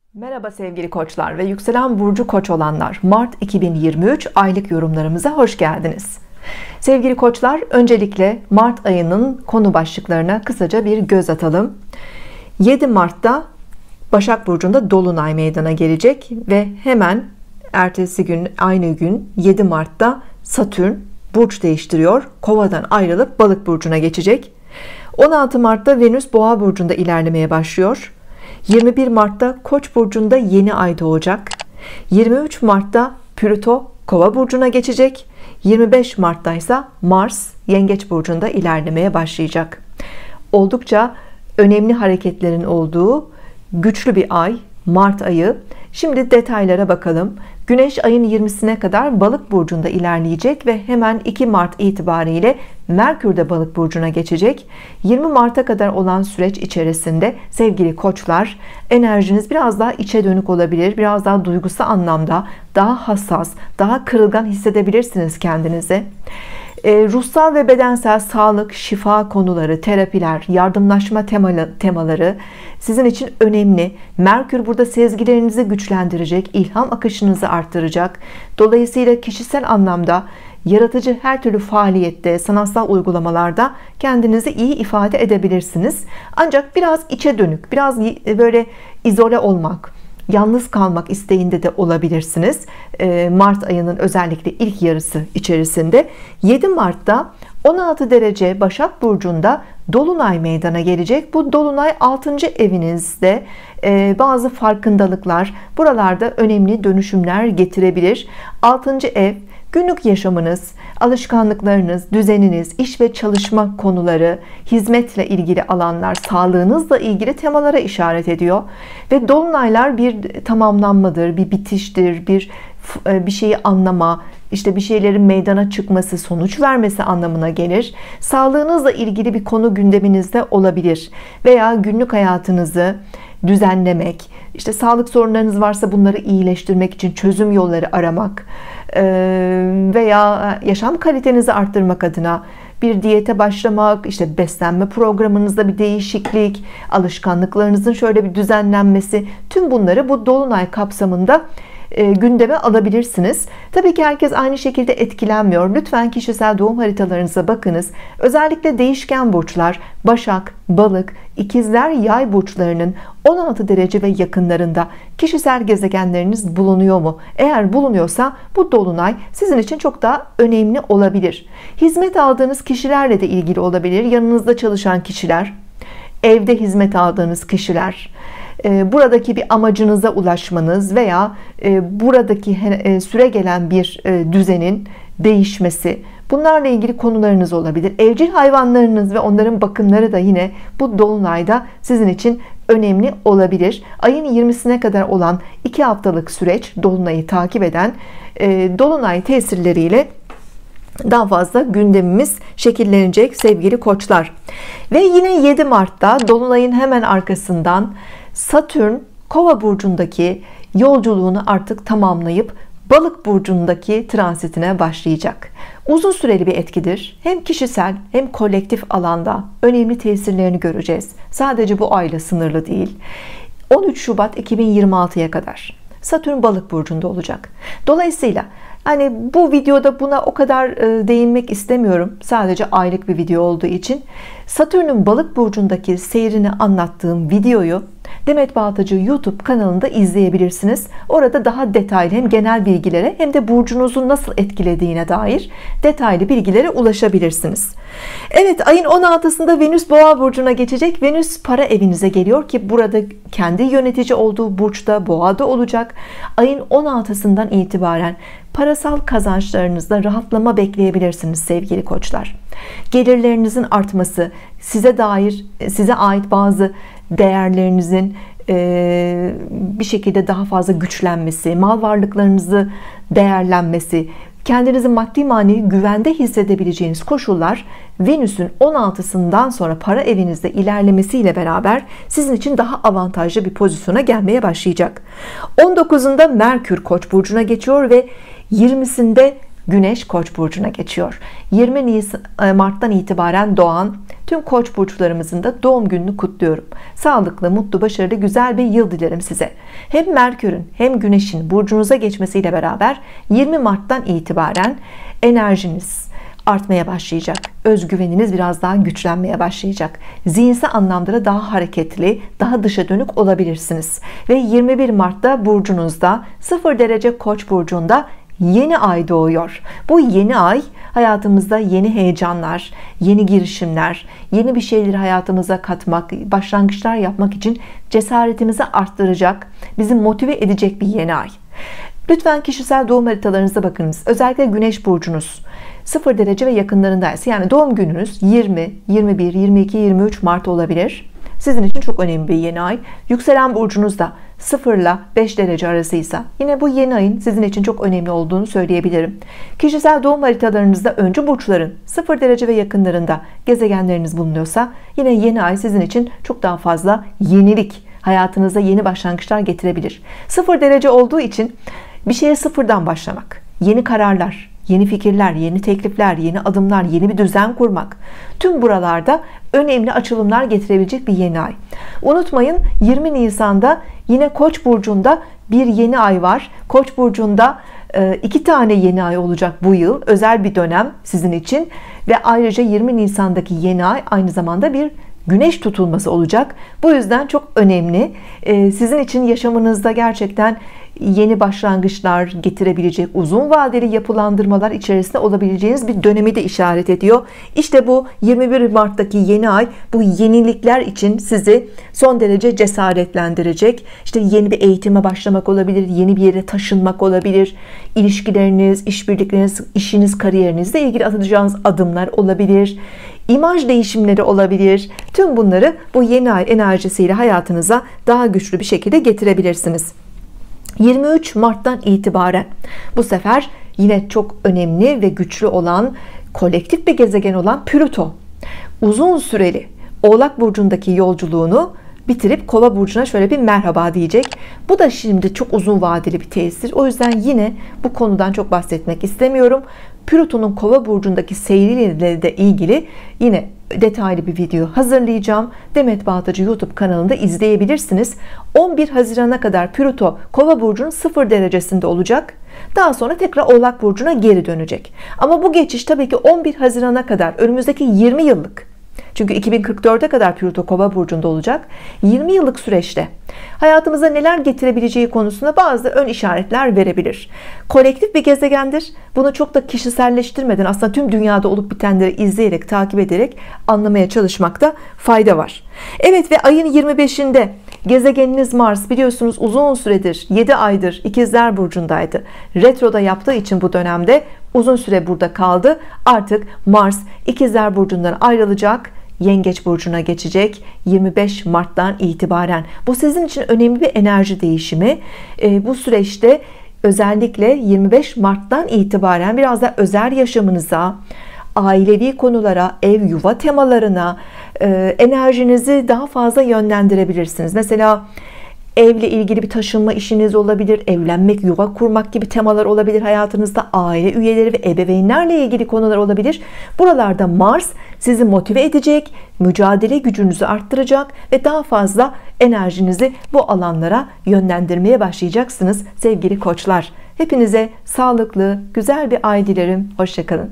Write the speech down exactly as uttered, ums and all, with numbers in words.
Merhaba sevgili koçlar ve yükselen burcu koç olanlar, Mart iki bin yirmi üç aylık yorumlarımıza hoş geldiniz. Sevgili koçlar, öncelikle Mart ayının konu başlıklarına kısaca bir göz atalım. yedi Mart'ta Başak Burcu'nda Dolunay meydana gelecek ve hemen ertesi gün, aynı gün yedi Mart'ta Satürn burç değiştiriyor, Kova'dan ayrılıp Balık Burcu'na geçecek. on altı Mart'ta Venüs Boğa Burcu'nda ilerlemeye başlıyor. yirmi bir Mart'ta Koç burcunda yeni ay doğacak. yirmi üç Mart'ta Plüto Kova burcuna geçecek. yirmi beş Mart'ta ise Mars Yengeç burcunda ilerlemeye başlayacak. Oldukça önemli hareketlerin olduğu güçlü bir ay Mart ayı. Şimdi detaylara bakalım. Güneş ayın yirmisine kadar Balık burcunda ilerleyecek ve hemen iki Mart itibariyle Merkür de Balık burcuna geçecek. yirmi Mart'a kadar olan süreç içerisinde sevgili koçlar, enerjiniz biraz daha içe dönük olabilir. Biraz daha duygusal anlamda daha hassas, daha kırılgan hissedebilirsiniz kendinizi. Ruhsal ve bedensel sağlık, şifa konuları, terapiler, yardımlaşma temalı, temaları sizin için önemli. Merkür burada sezgilerinizi güçlendirecek, ilham akışınızı arttıracak. Dolayısıyla kişisel anlamda yaratıcı her türlü faaliyette, sanatsal uygulamalarda kendinizi iyi ifade edebilirsiniz. Ancak biraz içe dönük, biraz böyle izole olmak, yalnız kalmak isteğinde de olabilirsiniz. Mart ayının özellikle ilk yarısı içerisinde. yedi Mart'ta on altı derece Başak Burcu'nda Dolunay meydana gelecek. Bu Dolunay altıncı evinizde bazı farkındalıklar, buralarda önemli dönüşümler getirebilir. altıncı ev günlük yaşamınız, alışkanlıklarınız, düzeniniz, iş ve çalışma konuları, hizmetle ilgili alanlar, sağlığınızla ilgili temalara işaret ediyor. Ve dolunaylar bir tamamlanmadır, bir bitiştir, bir bir şeyi anlama, işte bir şeylerin meydana çıkması, sonuç vermesi anlamına gelir. Sağlığınızla ilgili bir konu gündeminizde olabilir veya günlük hayatınızı düzenlemek, işte sağlık sorunlarınız varsa bunları iyileştirmek için çözüm yolları aramak veya yaşam kalitenizi arttırmak adına bir diyete başlamak, işte beslenme programınızda bir değişiklik, alışkanlıklarınızın şöyle bir düzenlenmesi, tüm bunları bu dolunay kapsamında gündeme alabilirsiniz. Tabii ki herkes aynı şekilde etkilenmiyor. Lütfen kişisel doğum haritalarınıza bakınız. Özellikle değişken burçlar, Başak, Balık, İkizler, Yay burçlarının on altı derece ve yakınlarında kişisel gezegenleriniz bulunuyor mu? Eğer bulunuyorsa bu dolunay sizin için çok daha önemli olabilir. Hizmet aldığınız kişilerle de ilgili olabilir. Yanınızda çalışan kişiler, evde hizmet aldığınız kişiler, buradaki bir amacınıza ulaşmanız veya buradaki süre gelen bir düzenin değişmesi, bunlarla ilgili konularınız olabilir. Evcil hayvanlarınız ve onların bakımları da yine bu dolunayda sizin için önemli olabilir. Ayın yirmisine kadar olan iki haftalık süreç, dolunayı takip eden dolunay tesirleriyle daha fazla gündemimiz şekillenecek sevgili koçlar. Ve yine yedi Mart'ta dolunayın hemen arkasından Satürn Kova burcundaki yolculuğunu artık tamamlayıp Balık burcundaki transitine başlayacak. Uzun süreli bir etkidir. Hem kişisel hem kolektif alanda önemli tesirlerini göreceğiz. Sadece bu ayla sınırlı değil. on üç Şubat iki bin yirmi altıya kadar Satürn Balık burcunda olacak. Dolayısıyla hani bu videoda buna o kadar değinmek istemiyorum. Sadece aylık bir video olduğu için. Satürn'ün Balık burcundaki seyrini anlattığım videoyu Demet Baltacı YouTube kanalında izleyebilirsiniz. Orada daha detaylı hem genel bilgilere hem de burcunuzu nasıl etkilediğine dair detaylı bilgilere ulaşabilirsiniz. Evet, ayın on altısında Venüs Boğa burcuna geçecek. Venüs para evinize geliyor ki burada kendi yönetici olduğu burçta Boğa'da olacak. Ayın on altısından itibaren parasal kazançlarınızda rahatlama bekleyebilirsiniz sevgili koçlar. Gelirlerinizin artması, size dair size ait bazı değerlerinizin bir şekilde daha fazla güçlenmesi, mal varlıklarınızı değerlenmesi, kendinizi maddi manevi güvende hissedebileceğiniz koşullar Venüs'ün on altısından sonra para evinizde ilerlemesiyle beraber sizin için daha avantajlı bir pozisyona gelmeye başlayacak. on dokuzunda Merkür Koç burcuna geçiyor ve yirmisinde Güneş Koç burcuna geçiyor. yirmi Mart'tan itibaren doğan tüm Koç burçlarımızın da doğum gününü kutluyorum. Sağlıklı, mutlu, başarılı, güzel bir yıl dilerim size. Hem Merkür'ün hem Güneş'in burcunuza geçmesiyle beraber yirmi Mart'tan itibaren enerjiniz artmaya başlayacak. Özgüveniniz biraz daha güçlenmeye başlayacak. Zihinsel anlamda da daha hareketli, daha dışa dönük olabilirsiniz. Ve yirmi bir Mart'ta burcunuzda sıfır derece Koç burcunda yeni ay doğuyor. Bu yeni ay hayatımızda yeni heyecanlar, yeni girişimler, yeni bir şeyleri hayatımıza katmak, başlangıçlar yapmak için cesaretimizi arttıracak, bizi motive edecek bir yeni ay. Lütfen kişisel doğum haritalarınıza bakınız. Özellikle Güneş burcunuz sıfır derece ve yakınlarındaysa, yani doğum gününüz yirmi, yirmi bir, yirmi iki, yirmi üç Mart olabilir. Sizin için çok önemli bir yeni ay. Yükselen burcunuz da sıfır ile beş derece arasıysa yine bu yeni ayın sizin için çok önemli olduğunu söyleyebilirim. Kişisel doğum haritalarınızda öncü burçların sıfır derece ve yakınlarında gezegenleriniz bulunuyorsa yine yeni ay sizin için çok daha fazla yenilik, hayatınıza yeni başlangıçlar getirebilir. sıfır derece olduğu için bir şeye sıfırdan başlamak, yeni kararlar, yeni fikirler, yeni teklifler, yeni adımlar, yeni bir düzen kurmak, tüm buralarda önemli açılımlar getirebilecek bir yeni ay. Unutmayın, yirmi Nisan'da yine Koç burcunda bir yeni ay var. Koç burcunda iki tane yeni ay olacak bu yıl. Özel bir dönem sizin için ve ayrıca yirmi Nisan'daki yeni ay aynı zamanda bir Güneş tutulması olacak. Bu yüzden çok önemli. Sizin için yaşamınızda gerçekten yeni başlangıçlar getirebilecek, uzun vadeli yapılandırmalar içerisinde olabileceğiniz bir dönemi de işaret ediyor. İşte bu yirmi bir Mart'taki yeni ay bu yenilikler için sizi son derece cesaretlendirecek. İşte yeni bir eğitime başlamak olabilir, yeni bir yere taşınmak olabilir, ilişkileriniz, işbirlikleriniz, işiniz, kariyerinizle ilgili atacağınız adımlar olabilir, imaj değişimleri olabilir. Tüm bunları bu yeni ay enerjisiyle hayatınıza daha güçlü bir şekilde getirebilirsiniz. yirmi üç Mart'tan itibaren bu sefer yine çok önemli ve güçlü olan, kolektif bir gezegen olan Plüto uzun süreli Oğlak burcundaki yolculuğunu bitirip Kova burcuna şöyle bir merhaba diyecek. Bu da şimdi çok uzun vadeli bir tesir. O yüzden yine bu konudan çok bahsetmek istemiyorum. Plüton'un Kova burcundaki seyriyle de ilgili yine detaylı bir video hazırlayacağım. Demet Bağtacı YouTube kanalında izleyebilirsiniz. on bir Haziran'a kadar Plüto Kova burcunun sıfır derecesinde olacak. Daha sonra tekrar Oğlak burcuna geri dönecek. Ama bu geçiş tabii ki on bir Haziran'a kadar, önümüzdeki yirmi yıllık. Çünkü iki bin kırk dört'e kadar Plüto Kova burcunda olacak. yirmi yıllık süreçte hayatımıza neler getirebileceği konusunda bazı ön işaretler verebilir. Kolektif bir gezegendir. Bunu çok da kişiselleştirmeden aslında tüm dünyada olup bitenleri izleyerek, takip ederek anlamaya çalışmakta fayda var. Evet, ve ayın yirmi beşinde gezegeniniz Mars, biliyorsunuz uzun süredir, yedi aydır İkizler burcundaydı. Retroda yaptığı için bu dönemde uzun süre burada kaldı. Artık Mars İkizler burcundan ayrılacak, Yengeç burcuna geçecek yirmi beş Mart'tan itibaren. Bu sizin için önemli bir enerji değişimi. E, bu süreçte özellikle yirmi beş Mart'tan itibaren biraz da özel yaşamınıza, ailevi konulara, ev yuva temalarına e, enerjinizi daha fazla yönlendirebilirsiniz. Mesela evle ilgili bir taşınma işiniz olabilir, evlenmek, yuva kurmak gibi temalar olabilir hayatınızda, aile üyeleri ve ebeveynlerle ilgili konular olabilir. Buralarda Mars sizi motive edecek, mücadele gücünüzü arttıracak ve daha fazla enerjinizi bu alanlara yönlendirmeye başlayacaksınız sevgili koçlar. Hepinize sağlıklı, güzel bir ay dilerim. Hoşça kalın.